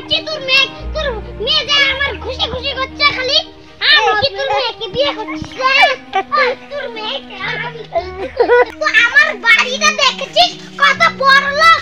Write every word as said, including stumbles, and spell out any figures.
করছি তোর মেয়ে তোর মেয়ে যে আমার খুশি খুশি করছে খালি আমি কি তোর মেয়েকে বিয়ে করছি তোর মেয়ে তো আমার বাড়িটা দেখেছিস কত বড়